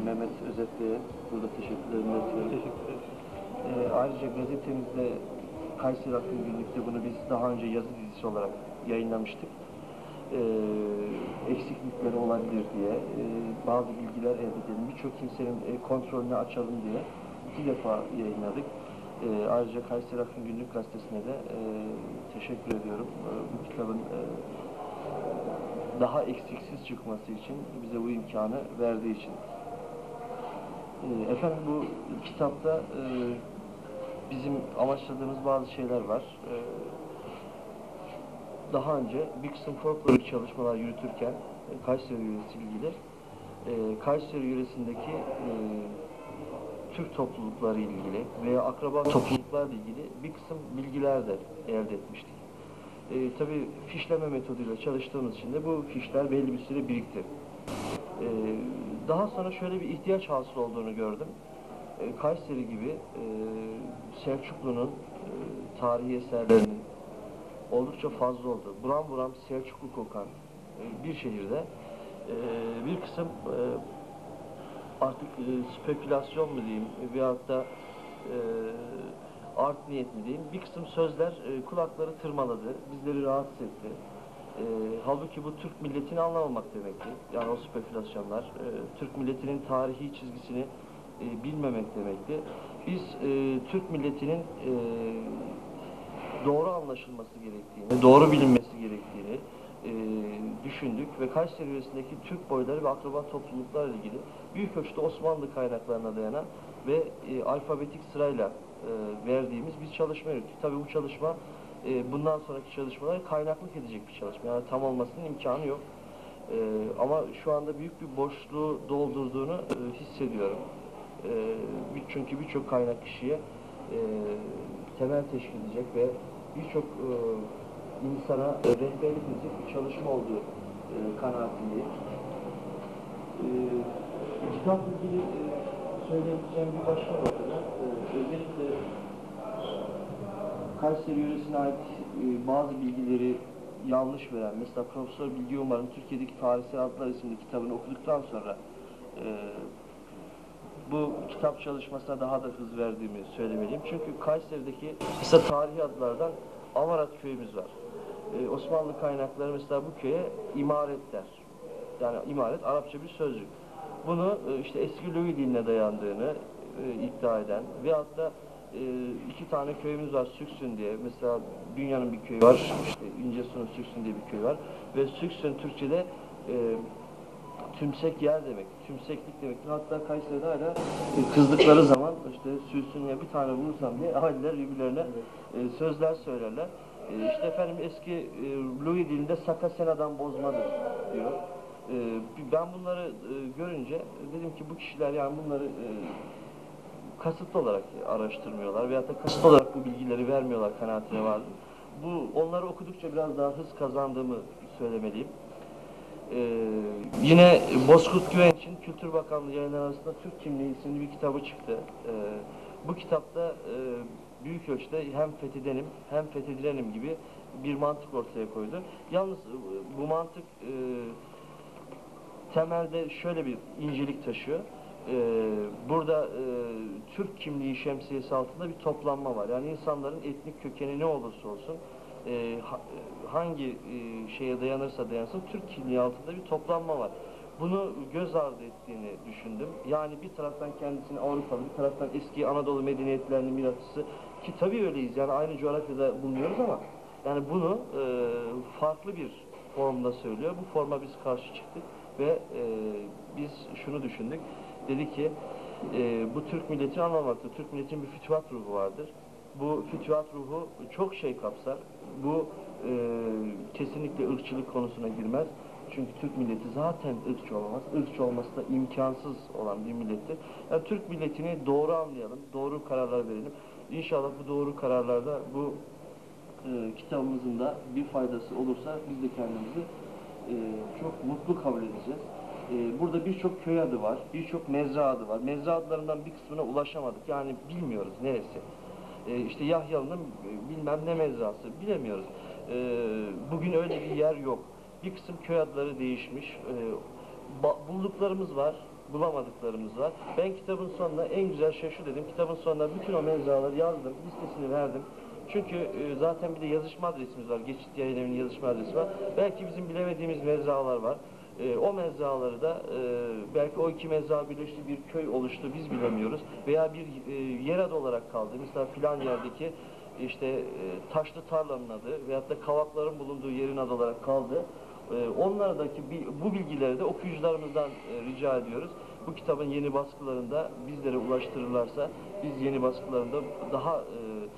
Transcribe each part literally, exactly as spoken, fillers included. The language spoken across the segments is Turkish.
Mehmet Özetli'ye burada teşekkürlerimi iletiyorum. Teşekkür ederim. Ee, ayrıca gazetemizde Kayseri Akın Günlük'te bunu biz daha önce yazı dizisi olarak yayınlamıştık. Ee, eksiklikleri olabilir diye e, bazı bilgiler elde edelim, birçok kimsenin e, kontrolünü açalım diye iki defa yayınladık. Ee, ayrıca Kayseri Akın Günlük gazetesine de e, teşekkür ediyorum. E, bu kitabın e, daha eksiksiz çıkması için, bize bu imkanı verdiği için. E, efendim bu kitapta e, bizim amaçladığımız bazı şeyler var. E, daha önce bir kısım folklorik çalışmalar yürütürken e, Kayseri yöresi ilgili e, Kayseri yöresindeki e, Türk toplulukları ilgili veya akraba topluluklarla ilgili bir kısım bilgiler de elde etmiştik. E, tabii fişleme metoduyla çalıştığımız için de bu fişler belli bir süre birikti. E, daha sonra şöyle bir ihtiyaç hasıl olduğunu gördüm. E, Kayseri gibi e, Selçuklu'nun e, tarihi eserlerinin oldukça fazla oldu. Buram buram Selçuklu kokan e, bir şehirde e, bir kısım e, artık e, spekülasyon mu diyeyim veyahut da e, art niyet mi diyeyim, bir kısım sözler e, kulakları tırmaladı, bizleri rahatsız etti. E, halbuki bu Türk milletini anlamamak demekti. Yani o spekülasyonlar, e, Türk milletinin tarihi çizgisini e, bilmemek demekti. Biz e, Türk milletinin e, doğru anlaşılması gerektiğini, doğru bilinmesi gerektiğini e, düşündük ve Kayseri yöresindeki Türk boyları ve akraba topluluklarla ilgili büyük ölçüde Osmanlı kaynaklarına dayanan ve e, alfabetik sırayla e, verdiğimiz bir çalışma yürüttük. Tabii bu çalışma e, bundan sonraki çalışmalara kaynaklık edecek bir çalışma. Yani tam olmasının imkanı yok. E, ama şu anda büyük bir boşluğu doldurduğunu e, hissediyorum. E, çünkü birçok kaynak kişiye e, temel teşkil edecek ve birçok e, insana e, rehberlik edecek bir çalışma olduğu e, kanaatindeyim. E, kitapla ilgili e, söyleyebileceğim bir başka noktada e, özellikle Kayseri yöresine ait e, bazı bilgileri yanlış veren, mesela Profesör Bilgi Umar'ın Türkiye'deki Tarihsel Adlar isimli kitabını okuduktan sonra e, bu kitap çalışmasına daha da hız verdiğimi söylemeliyim. Çünkü Kayseri'deki mesela tarihi adlardan Amarat köyümüz var. Ee, Osmanlı kaynakları mesela bu köye imaret der. Yani imaret Arapça bir sözcük. Bunu e, işte eski Lövi diline dayandığını e, iddia eden veyahut da e, iki tane köyümüz var Süksün diye. Mesela Dünya'nın bir köyü var. İşte İncesu'nun Süksün diye bir köy var. Ve Süksün Türkçe'de e, tümsek yer demek, tümseklik demektir. Hatta Kayseri'de hala e, kızdıkları zaman işte Süsün'e bir tane bulursam diye aileler birbirlerine e, sözler söylerler. E, işte efendim eski e, Louis dilinde Sakasena'dan bozmadır diyor. E, ben bunları e, görünce dedim ki bu kişiler yani bunları e, kasıtlı olarak araştırmıyorlar veyahut da kasıtlı olarak bu bilgileri vermiyorlar kanaatine vardım. Bu onları okudukça biraz daha hız kazandığımı söylemeliyim. Ee, yine Bozkurt Güvenç'in Kültür Bakanlığı yayınları arasında Türk Kimliği isimli bir kitabı çıktı. Ee, bu kitapta e, büyük ölçüde hem fethedenim hem fethedilenim gibi bir mantık ortaya koydu. Yalnız bu mantık e, temelde şöyle bir incelik taşıyor. Ee, burada e, Türk kimliği şemsiyesi altında bir toplanma var. Yani insanların etnik kökeni ne olursa olsun e, hangi e, şeye dayanırsa dayansın Türk kimliği altında bir toplanma var. Bunu göz ardı ettiğini düşündüm. Yani bir taraftan kendisini Avrupalı, bir taraftan eski Anadolu medeniyetlerinin mirasçısı ki tabii öyleyiz yani aynı coğrafyada bulunuyoruz ama yani bunu e, farklı bir formda söylüyor. Bu forma biz karşı çıktık ve e, biz şunu düşündük. Dedi ki e, bu Türk milletini anlamakta. Türk milletinin bir fütühat ruhu vardır. Bu fütühat ruhu çok şey kapsar. Bu e, kesinlikle ırkçılık konusuna girmez. Çünkü Türk milleti zaten ırkçı olamaz. Irkçı olması da imkansız olan bir millettir. Yani Türk milletini doğru anlayalım, doğru kararlar verelim. İnşallah bu doğru kararlarda bu e, kitabımızın da bir faydası olursa biz de kendimizi e, çok mutlu kabul edeceğiz. E, burada birçok köy adı var, birçok mezra adı var. Mezra adlarından bir kısmına ulaşamadık. Yani bilmiyoruz neresi. E, işte Yahyalı'nın bilmem ne mezrası bilemiyoruz. E, bugün öyle bir yer yok. Bir kısım köy adları değişmiş. E, bulduklarımız var. bulamadıklarımız var. Ben kitabın sonuna en güzel şey şu dedim, kitabın sonuna bütün o mezraları yazdım, listesini verdim. Çünkü e, zaten bir de yazışma adresimiz var, Geçit Yayın Evi'nin yazışma adresi var. Belki bizim bilemediğimiz mezralar var. E, o mezraları da e, belki o iki mezra birleşti, bir köy oluştu, biz bilemiyoruz. Veya bir e, yer adı olarak kaldı. Mesela filan yerdeki işte e, taşlı tarlanın adı veyahut da kavakların bulunduğu yerin adı olarak kaldı. E, onlardaki bu bilgileri de okuyucularımızdan e, rica ediyoruz. Bu kitabın yeni baskılarında bizlere ulaştırırlarsa biz yeni baskılarında daha e,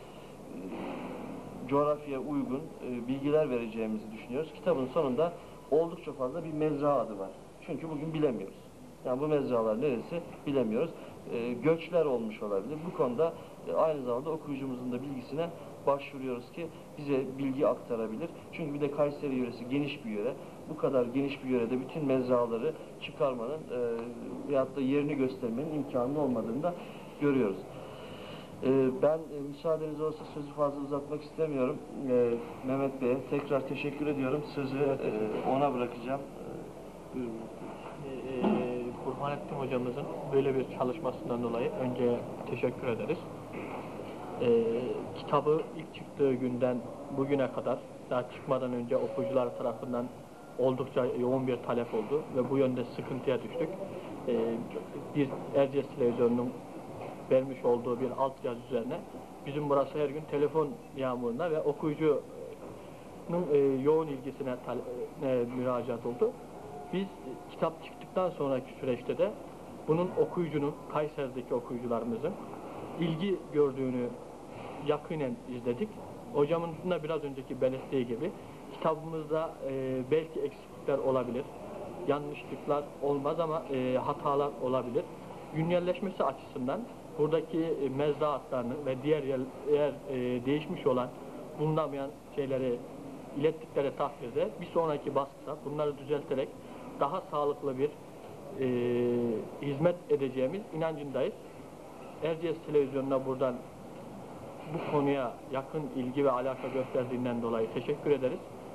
e, coğrafyaya uygun e, bilgiler vereceğimizi düşünüyoruz. Kitabın sonunda oldukça fazla bir mezra adı var. Çünkü bugün bilemiyoruz. Yani bu mezralar neresi bilemiyoruz. E, göçler olmuş olabilir. Bu konuda e, aynı zamanda okuyucumuzun da bilgisine başvuruyoruz ki bize bilgi aktarabilir. Çünkü bir de Kayseri yöresi geniş bir yöre. Bu kadar geniş bir yörede bütün mezraları çıkarmanın e, veyahut da yerini göstermenin imkanı olmadığını da görüyoruz. E, ben e, müsaadeniz olursa sözü fazla uzatmak istemiyorum. E, Mehmet Bey'e tekrar teşekkür ediyorum. Sözü e, ona bırakacağım. E, buyurun. Ee, Burhanettin hocamızın böyle bir çalışmasından dolayı önce teşekkür ederiz. Ee, kitabı ilk çıktığı günden bugüne kadar, daha çıkmadan önce okuyucular tarafından oldukça yoğun bir talep oldu ve bu yönde sıkıntıya düştük. Ee, bir Erciyes Televizyonu'nun vermiş olduğu bir alt yazı üzerine bizim burası her gün telefon yağmuruna ve okuyucunun e, yoğun ilgisine e, müracaat oldu. Biz kitap çıktıktan sonraki süreçte de bunun okuyucunun, Kayseri'deki okuyucularımızın ilgi gördüğünü yakinen izledik. Hocamın da biraz önceki belirttiği gibi kitabımızda e, belki eksiklikler olabilir, yanlışlıklar olmaz ama e, hatalar olabilir. Güncelleşmesi açısından buradaki e, mezraatlarını ve diğer yer, yer e, değişmiş olan, bulunamayan şeyleri ilettikleri takdirde bir sonraki baskıda bunları düzelterek daha sağlıklı bir e, hizmet edeceğimiz inancındayız. Erciyes Televizyonu'na buradan bu konuya yakın ilgi ve alaka gösterdiğinden dolayı teşekkür ederiz.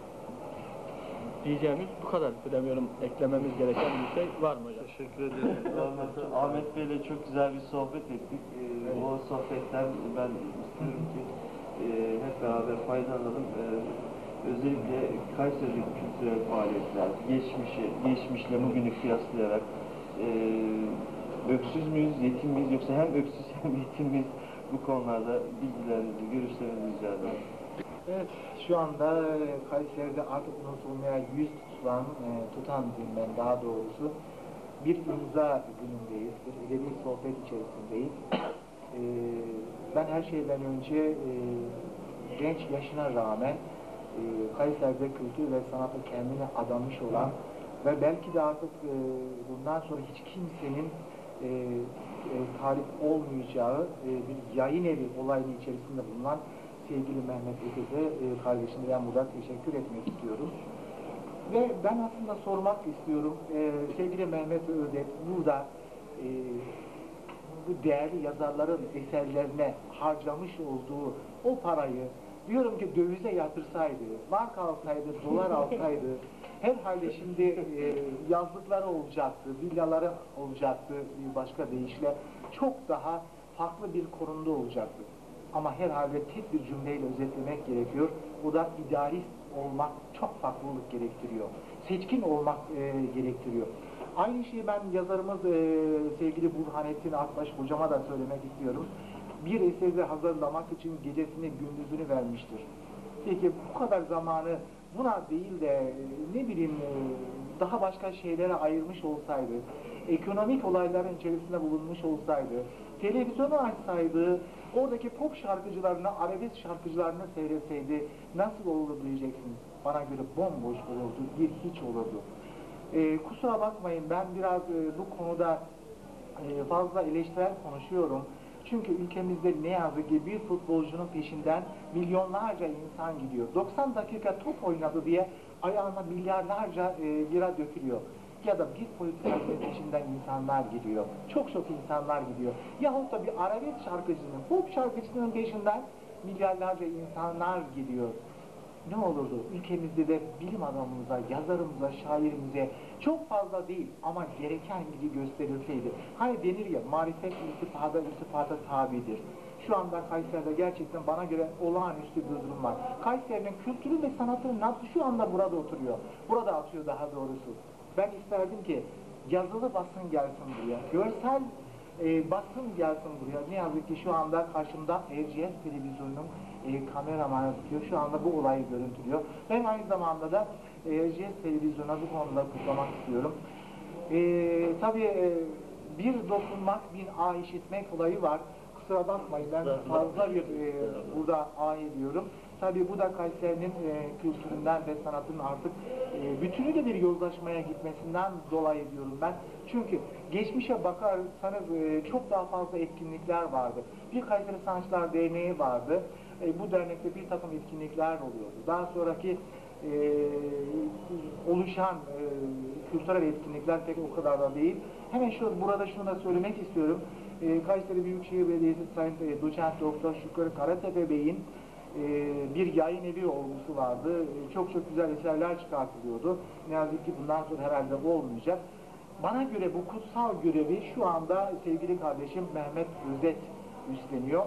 Diyeceğimiz bu kadar. Bilemiyorum, eklememiz gereken bir şey var mı hocam? Teşekkür ederim. Ahmet Bey'le çok güzel bir sohbet ettik. Ee, evet. O sohbetten ben istiyorum ki e, hep beraber faydalanalım. Ee, özellikle Kayseri kültürel faaliyetler, geçmişi, geçmişle bugünü kıyaslayarak e, öksüz müyüz, yetim miyiz yoksa hem öksüz hem yetim miyiz, bu konularda bilgilerinizi, görüşlerinizi rica ederim. Evet, şu anda Kayseri'de artık unutulmaya yüz tutulan, e, tutan diyeyim ben daha doğrusu, bir imza günündeyiz, bir edebi sohbet içerisindeyiz. E, ben her şeyden önce e, genç yaşına rağmen e, Kayseri'de kültür ve sanata kendine adamış olan ve belki de artık e, bundan sonra hiç kimsenin e, e, talip olmayacağı e, bir yayın evi olayının içerisinde bulunan sevgili Mehmet Ödet'e e, kardeşime ben burada teşekkür etmek istiyorum. Ve ben aslında sormak istiyorum, e, sevgili Mehmet Ödet burada e, bu değerli yazarların eserlerine harcamış olduğu o parayı diyorum ki dövize yatırsaydı, marka alsaydı, dolar alsaydı, herhalde şimdi e, yazlıkları olacaktı, villaları olacaktı, bir başka deyişle çok daha farklı bir konumda olacaktı. Ama herhalde tek bir cümleyle özetlemek gerekiyor. Bu da idealist olmak çok farklılık gerektiriyor. Seçkin olmak e, gerektiriyor. Aynı şeyi ben yazarımız e, sevgili Burhanettin Akbaş hocama da söylemek istiyorum. Bir eseri hazırlamak için gecesini gündüzünü vermiştir. Peki bu kadar zamanı buna değil de ne bileyim daha başka şeylere ayırmış olsaydı, ekonomik olayların içerisinde bulunmuş olsaydı, televizyonu açsaydı, oradaki pop şarkıcılarını, arabesk şarkıcılarını seyretseydi nasıl olurdu diyeceksiniz. Bana göre bomboş olurdu, bir hiç olurdu. Ee, kusura bakmayın, ben biraz e, bu konuda e, fazla eleştirel konuşuyorum. Çünkü ülkemizde ne yazık ki bir futbolcunun peşinden milyonlarca insan gidiyor. doksan dakika top oynadı diye ayağına milyarlarca e, lira dökülüyor. Ya da bir politikacının peşinden insanlar gidiyor. Çok çok insanlar gidiyor. Yahut da bir arabesk şarkıcının, pop şarkıcının peşinden milyarlarca insanlar gidiyor. ne olurdu? Ülkemizde de bilim adamımıza, yazarımıza, şairimize çok fazla değil ama gereken ilgi gösterilseydi. Hani denir ya, marifet iltifada iltifata tabidir. Şu anda Kayseri'de gerçekten bana göre olağanüstü bir durum var. Kayseri'nin kültürü ve sanatının nabzı şu anda burada oturuyor. Burada atıyor daha doğrusu. Ben isterdim ki yazılı basın gelsin buraya. Görsel e, basın gelsin buraya. Ne yazık ki şu anda karşımda Erciyes Televizyonu'nun e, kameramanı tutuyor. Şu anda bu olayı görüntülüyor. Ben aynı zamanda da Erciyes Televizyonu'na bu konuda kutlamak istiyorum. E, tabii e, bir dokunmak, bir ah işitmek olayı var. Kusura bakmayın, ben fazla bir e, burada ah ediyorum. Tabii bu da Kayseri'nin e, kültüründen ve sanatının artık e, bütünüyle bir yozlaşmaya gitmesinden dolayı diyorum ben. Çünkü geçmişe bakarsanız e, çok daha fazla etkinlikler vardı. Bir Kayseri Sanatçılar Derneği vardı. E, bu dernekte bir takım etkinlikler oluyordu. Daha sonraki e, oluşan e, kültürel etkinlikler pek o kadar da değil. Hemen şu burada şunu da söylemek istiyorum. E, Kayseri Büyükşehir Belediyesi Sayın e, Doçent Doktor Şükrü Karatepe Bey'in e, bir yayın evi olgusu vardı. E, çok çok güzel eserler çıkartılıyordu. Ne yazık ki bundan sonra herhalde bu olmayacak. Bana göre bu kutsal görevi şu anda sevgili kardeşim Mehmet Özet üstleniyor.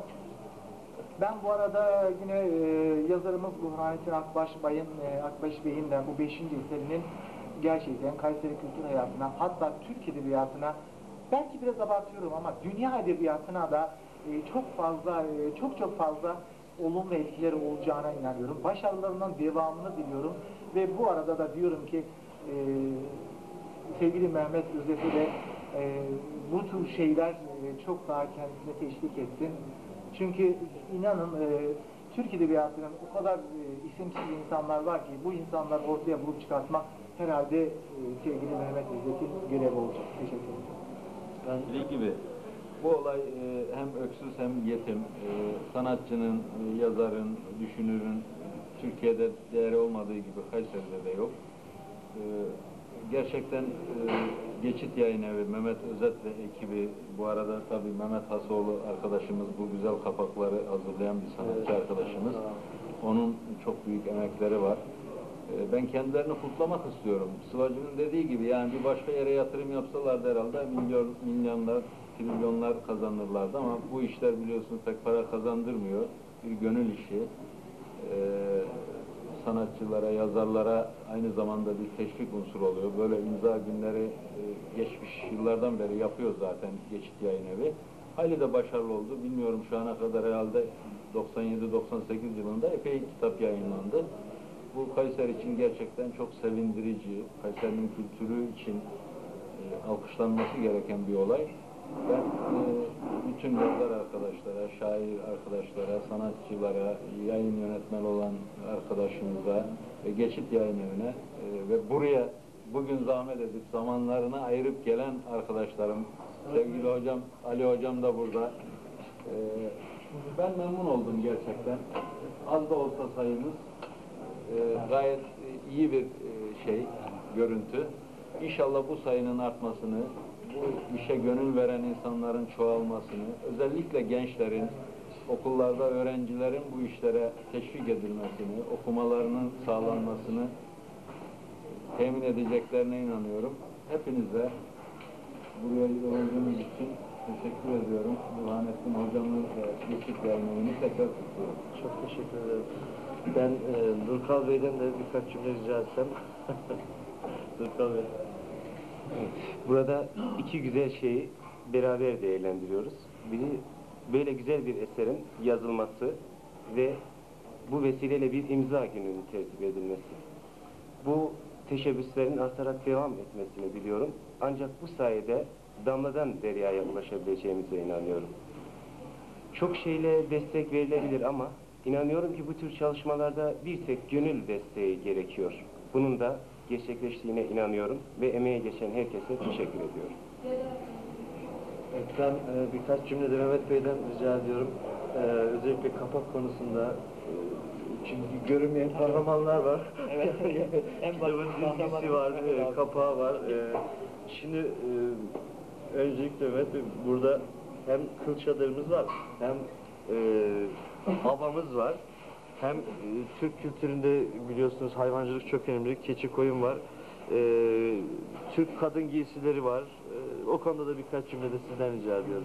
Ben bu arada yine e, yazarımız Burhanettin Akbaş Bey'in e, Akbaş Bey'in de bu beşinci eserinin gerçekten Kayseri kültür hayatına, hatta Türk edebiyatına, belki biraz abartıyorum ama dünya edebiyatına da e, çok fazla, e, çok çok fazla olumlu etkileri olacağına inanıyorum. Başarılarının devamını diliyorum ve bu arada da diyorum ki e, sevgili Mehmet Özet'e de e, bu tür şeyler e, çok daha kendisine teşvik etsin. Çünkü inanın e, Türk edebiyatının o kadar e, isimsiz insanlar var ki bu insanları ortaya bulup çıkartmak herhalde e, sevgili Mehmet Özet'in görevi olacak. Teşekkür ederim. Ben dediğim gibi bu olay e, hem öksüz hem yetim, e, sanatçının, e, yazarın, düşünürün Türkiye'de değeri olmadığı gibi Kayseri'de de yok. E, gerçekten e, Geçit Yayın Evi, Mehmet Özet ve ekibi, bu arada tabii Mehmet Hasoğlu arkadaşımız, bu güzel kapakları hazırlayan bir sanatçı arkadaşımız. Onun çok büyük emekleri var. E, ben kendilerini kutlamak istiyorum. Sıvacı'nın dediği gibi yani bir başka yere yatırım yapsalardı herhalde milyon, milyonlar, trilyonlar kazanırlardı ama bu işler biliyorsunuz pek para kazandırmıyor. Bir gönül işi. E, sanatçılara, yazarlara aynı zamanda bir teşvik unsuru oluyor. Böyle imza günleri e, geçmiş yıllardan beri yapıyor zaten Geçit Yayın Evi. Hayli de başarılı oldu. Bilmiyorum şu ana kadar herhalde doksan yedi doksan sekiz yılında epey kitap yayınlandı. Bu Kayseri için gerçekten çok sevindirici, Kayseri'nin kültürü için e, alkışlanması gereken bir olay. Ben e, bütün yazar arkadaşlara, şair arkadaşlara, sanatçılara, yayın yönetmeni olan arkadaşımıza ve Geçit Yayın Evi'ne e, ve buraya bugün zahmet edip zamanlarını ayırıp gelen arkadaşlarım, sevgili hocam, Ali hocam da burada. E, ben memnun oldum gerçekten. Az da olsa sayımız e, gayet iyi bir e, şey, görüntü. İnşallah bu sayının artmasını, bu işe gönül veren insanların çoğalmasını, özellikle gençlerin, okullarda öğrencilerin bu işlere teşvik edilmesini, okumalarının sağlanmasını temin edeceklerine inanıyorum. Hepinize buraya olduğunuz için teşekkür ediyorum. Burhanettin hocamın ve Geçit Yayın Evi'ni tekrar kutluyorum. Çok teşekkür ederim. Ben e, Nurkal Bey'den de birkaç cümle rica etsem. Nurkal Bey. Evet, burada iki güzel şeyi beraber değerlendiriyoruz. Biri böyle güzel bir eserin yazılması ve bu vesileyle bir imza gününün tertip edilmesi. Bu teşebbüslerin artarak devam etmesini biliyorum. Ancak bu sayede damladan deryaya ulaşabileceğimize inanıyorum. Çok şeyle destek verilebilir ama inanıyorum ki bu tür çalışmalarda bir tek gönül desteği gerekiyor. Bunun da gerçekleştiğine inanıyorum ve emeğe geçen herkese teşekkür ediyorum. Evet, ben e, birkaç cümle de Mehmet Bey'den rica ediyorum. E, özellikle kapak konusunda e, çünkü görünmeyen kahramanlar var. Evet. En Kitabın basit dizisi var, kahraman. e, kapağı var. E, şimdi e, öncelikle Mehmet Bey, burada hem kıl çadırımız var, hem e, havamız var. Hem e, Türk kültüründe biliyorsunuz hayvancılık çok önemli. Keçi koyun var. E, Türk kadın giysileri var. E, o konuda da birkaç cümle de sizden rica ediyorum.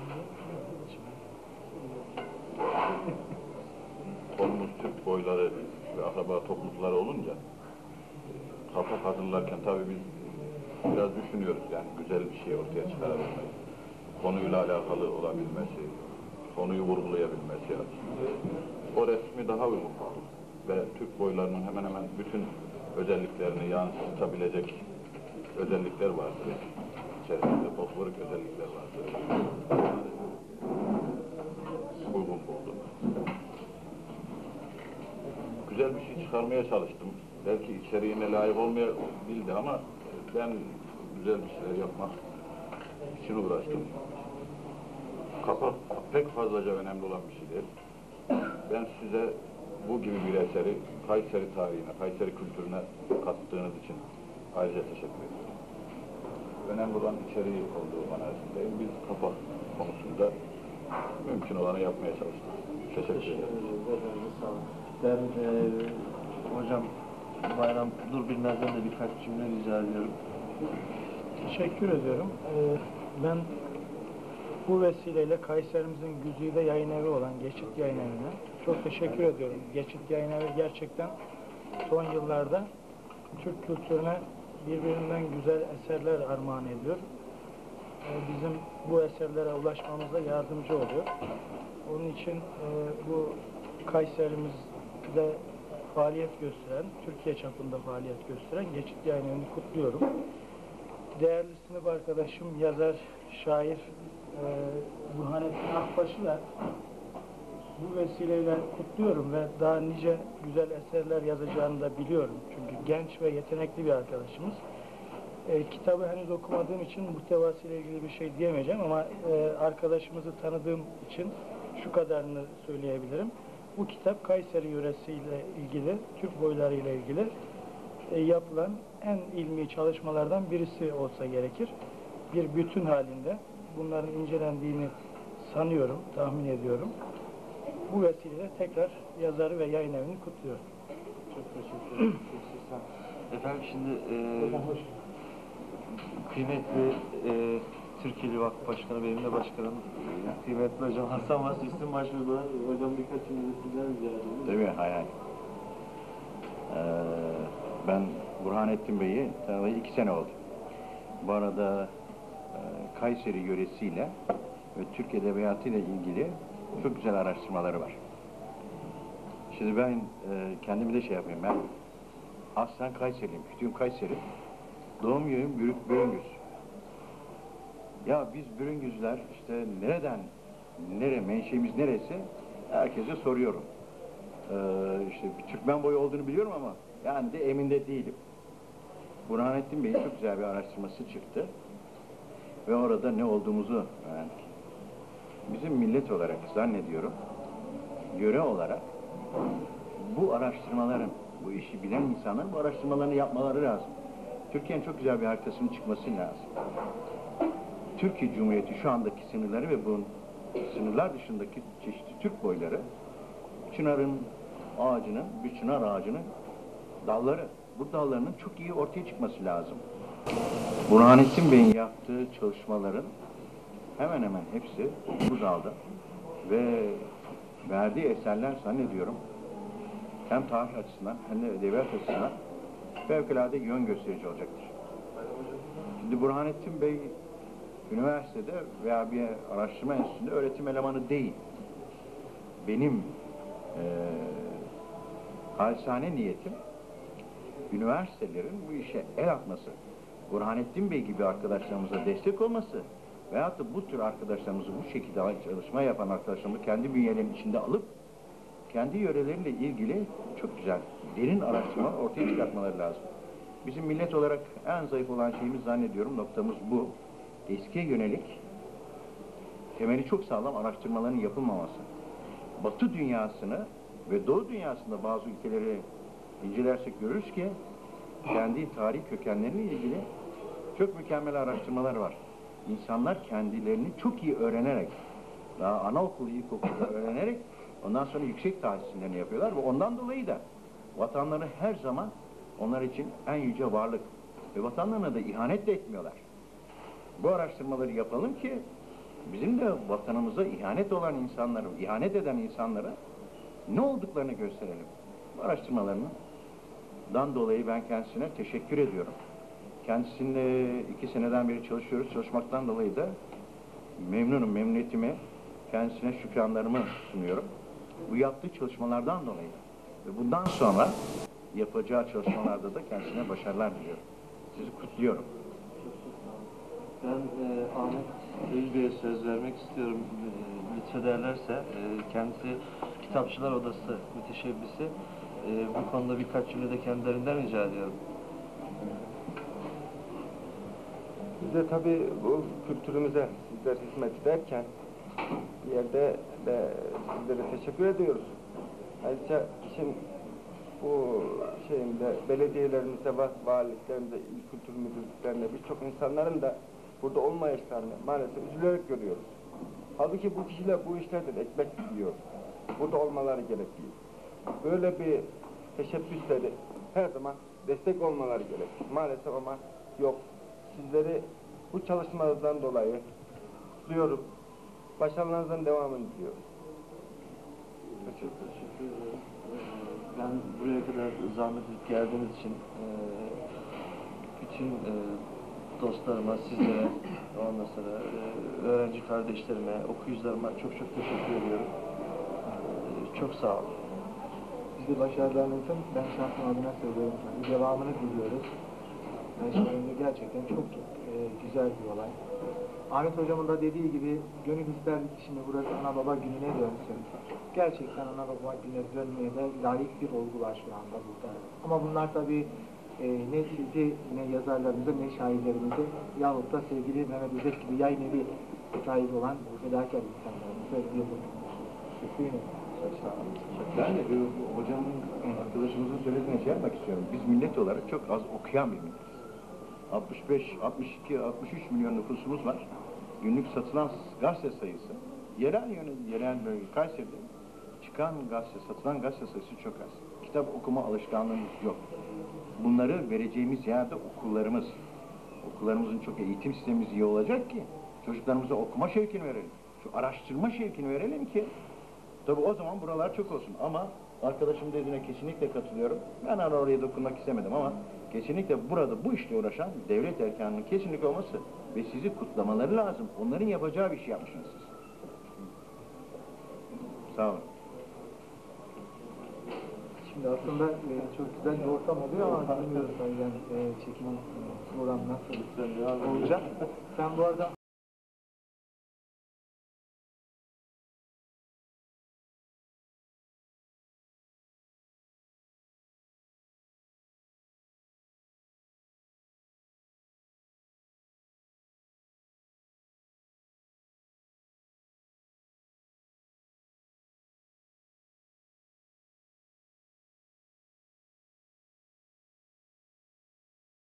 Konumuz Türk boyları ve akraba toplulukları olunca kafa hazırlarken tabii biz biraz düşünüyoruz yani güzel bir şey ortaya çıkarabilmeyi. Konuyla alakalı olabilmesi, konuyu vurgulayabilmesi. O resmi daha uygun bulduk. Ve Türk boylarının hemen hemen bütün özelliklerini yansıtabilecek özellikler vardır. İçerisinde folklorik özellikler vardır. Uygun buldum. Güzel bir şey çıkarmaya çalıştım. Belki içeriğine layık olmayabildi ama ben güzel bir şeyler yapmak için uğraştım. Kapak pek fazlaca önemli olan bir şey değil. Ben size bu gibi bir eseri Kayseri tarihine, Kayseri kültürüne kattığınız için ayrıca teşekkür ediyorum. Önemli olan içeriği olduğu manasındayım. Biz kapak konusunda mümkün olanı yapmaya çalıştık. Teşekkür ederim. Ben e, hocam Bayram Dur Bilmez'den de birkaç cümle rica ediyorum. Teşekkür ediyorum. Ee, ben bu vesileyle Kayserimizin güzide yayın evi olan Geçit Yayın Evi'ne çok teşekkür ediyorum. Geçit Yayın Evi gerçekten son yıllarda Türk kültürüne birbirinden güzel eserler armağan ediyor. Ee, bizim bu eserlere ulaşmamıza yardımcı oluyor. Onun için e, bu Kayserimizde faaliyet gösteren, Türkiye çapında faaliyet gösteren Geçit Yayın Evi'ni kutluyorum. Değerli sınıf arkadaşım, yazar, şair e, Burhanettin Akbaş'ı da bu vesileyle kutluyorum ve daha nice güzel eserler yazacağını da biliyorum. Çünkü genç ve yetenekli bir arkadaşımız. E, kitabı henüz okumadığım için muhtevasıyla ilgili bir şey diyemeyeceğim ama e, arkadaşımızı tanıdığım için şu kadarını söyleyebilirim. Bu kitap Kayseri yöresiyle ilgili, Türk boylarıyla ilgili e, yapılan en ilmi çalışmalardan birisi olsa gerekir. Bir bütün halinde bunların incelendiğini sanıyorum, tahmin ediyorum. Bu vesileyle tekrar yazarı ve yayın evini kutluyorum. Çok teşekkür ederim. Efendim şimdi e, kıymetli e, Türkiye'li Vakfı Başkanı, benim de başkanım, e, kıymetli hocam Hasan Vas İstim başvurdu. Hocam birkaç cümle sizden rica ediyorum. Değil mi? Hayal. Ee, ben Burhanettin Bey'i tanıyalı iki sene oldu. Bu arada e, Kayseri yöresiyle ve Türk Edebiyatı ile ilgili çok güzel araştırmaları var. Şimdi ben e, kendimi de şey yapayım, ben aslen Kayseriliyim, küçüğüm Kayseri. Doğum yerim Bürük, Bürüngüz. Ya biz Bürüngüzler işte nereden, nere, menşeimiz neresi? Herkese soruyorum. Ee, işte bir Türkmen boyu olduğunu biliyorum ama yani de emin de değilim. Burhanettin Bey'in çok güzel bir araştırması çıktı. Ve orada ne olduğumuzu öğrendik. Bizim millet olarak zannediyorum, yöre olarak bu araştırmaların, bu işi bilen insanların bu araştırmalarını yapmaları lazım. Türkiye'nin çok güzel bir haritasının çıkması lazım. Türkiye Cumhuriyeti şu andaki sınırları ve bu sınırlar dışındaki çeşitli Türk boyları, çınarın ağacının, bir çınar ağacının dalları, bu dallarının çok iyi ortaya çıkması lazım. Burhanettin Bey'in yaptığı çalışmaların hemen hemen hepsi bu dalda ve verdiği eserler zannediyorum hem tarih açısından hem de edebiyat açısından fevkalade yön gösterici olacaktır. Şimdi Burhanettin Bey üniversitede veya bir araştırma enstitüsünde öğretim elemanı değil. Benim e, halisane niyetim üniversitelerin bu işe el atması, Burhanettin Bey gibi arkadaşlarımıza destek olması veyahut da bu tür arkadaşlarımızı bu şekilde çalışma yapan arkadaşlarımızı kendi bünyelerinin içinde alıp kendi yöreleriyle ilgili çok güzel, derin araştırma ortaya çıkartmaları lazım. Bizim millet olarak en zayıf olan şeyimiz zannediyorum noktamız bu. Eskiye yönelik temeli çok sağlam araştırmaların yapılmaması. Batı dünyasını ve Doğu dünyasında bazı ülkeleri incelersek görürüz ki kendi tarih kökenleriyle ilgili çok mükemmel araştırmalar var. İnsanlar kendilerini çok iyi öğrenerek, daha anaokulu, ilkokulda öğrenerek Ondan sonra yüksek tahsillerini yapıyorlar ve ondan dolayı da vatanları her zaman onlar için en yüce varlık ve vatanlarına da ihanet de etmiyorlar. Bu araştırmaları yapalım ki bizim de vatanımıza ihanet olan insanları, ihanet eden insanlara ne olduklarını gösterelim. Bu araştırmalarından dolayı ben kendisine teşekkür ediyorum. Kendisiyle iki seneden beri çalışıyoruz. Çalışmaktan dolayı da memnunum, memnuniyetimi, kendisine şükranlarımı sunuyorum. Bu yaptığı çalışmalardan dolayı ve bundan sonra yapacağı çalışmalarda da kendisine başarılar diliyorum. Sizi kutluyorum. Ben e, Ahmet Eylül Bey'e söz vermek istiyorum. E, lütfederlerse e, kendisi Kitapçılar Odası müteşebbisi. E, bu konuda birkaç cümle de kendilerinden rica ediyorum. Biz de tabii bu kültürümüze sizler hizmet ederken bir yerde de sizlere teşekkür ediyoruz. Ayrıca işin bu şeyinde belediyelerimize, va- valiliklerimize, il kültür müdürlüklerine birçok insanların da burada olmayışlarını maalesef üzülerek görüyoruz. Halbuki bu kişiler bu işlerden ekmek yiyor. Burada olmaları gerekiyor. Böyle bir teşebbüsleri her zaman destek olmaları gerekiyor. Maalesef ama yok. Sizleri bu çalışmalardan dolayı kutluyorum. Başarılarınızın devamını diliyorum. Çok teşekkür ederim. Ee, Ben buraya kadar zahmet edip geldiğiniz için e, bütün e, dostlarıma, sizlere, ondan sonra e, öğrenci kardeşlerime, okuyucularıma çok çok teşekkür ediyorum. E, Çok sağ olun. Biz de başarılarınızın ben şahsım adına söylüyorum. Devamını diliyoruz. Başarılarınız gerçekten çok e, güzel bir olay. Ahmet Hocam'ın da dediği gibi gönül ister ki şimdi burası ana baba gününe dönsün. Gerçekten ana baba gününe dönmeye de layık bir olgu var şu anda burada. Ama bunlar tabii e, ne sizi, ne yazarlarımızı, ne şairlerimizi yahut da sevgili Mehmet Özek gibi yayın evi sahibi olan fedakar insanlarımızı yazılır. Teşekkür ederim. Ben de bu hocamın, arkadaşımızın söylediğine şey yapmak istiyorum. Biz millet olarak çok az okuyan bir milletiz. altmış beş, altmış iki, altmış üç milyon nüfusumuz var. Günlük satılan gazete sayısı, yerel yönetim, yerel bölge Kayseri'de çıkan gazete, satılan gazete sayısı çok az. Kitap okuma alışkanlığımız yok. Bunları vereceğimiz yerde okullarımız, okullarımızın çok eğitim sistemimiz iyi olacak ki çocuklarımıza okuma şevkini verelim. Şu araştırma şevkini verelim ki tabii o zaman buralar çok olsun ama arkadaşım dediğine kesinlikle katılıyorum. Ben hani oraya dokunmak istemedim ama kesinlikle burada bu işle uğraşan devlet erkanının kesinlikle olması ve sizi kutlamaları lazım. Onların yapacağı bir şey yapmışsınız siz. Sağ olun. Şimdi aslında e, çok güzel bir ortam oluyor ama bilmiyoruz tabii yani e, çekim e, program nasıl olacak. Sen bu arada